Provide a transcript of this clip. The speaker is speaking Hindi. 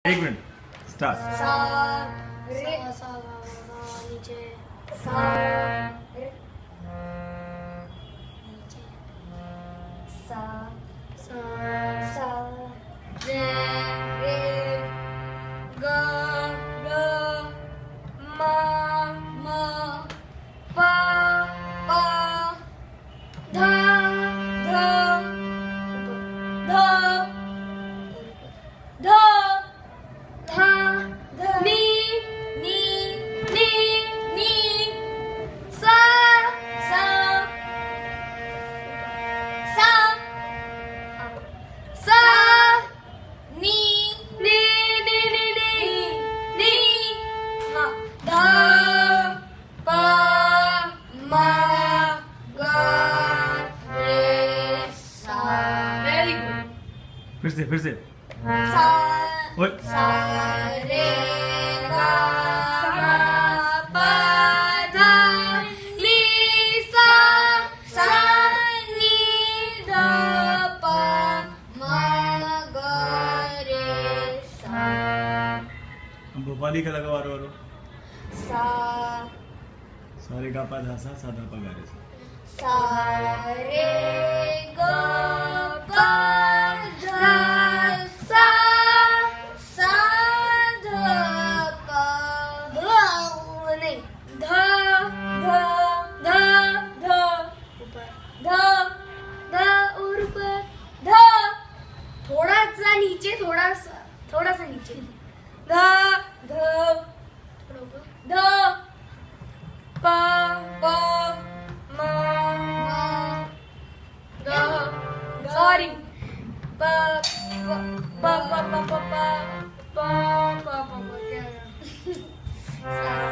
एक मिनट स्टार्ट। सा रे सा नीचे सा रे नीचे सा सा सा रे रे ग ग म म प प ध ध ध ध धा नी नी नी नी सा सा सा सा नी नी नी नी नी नी हाँ धा पा मा गा रे सा। Very good. फिर से सा ओए सा रे गा मा पा धा नी सा सा नी ध पा मा गा रे सा। भोपाली का लगा वारो वारो। सा सारे गा पा धा सा धा पा गा रे सा। सा रे गा पा धा सा सा ध पा नहीं ध ध ध ध ऊपर ध ध और ऊपर ध थोड़ा सा नीचे थोड़ा सा नीचे ध ध थोड़ा ऊपर ध प प म म ग सॉरी प प प प प प प प प प प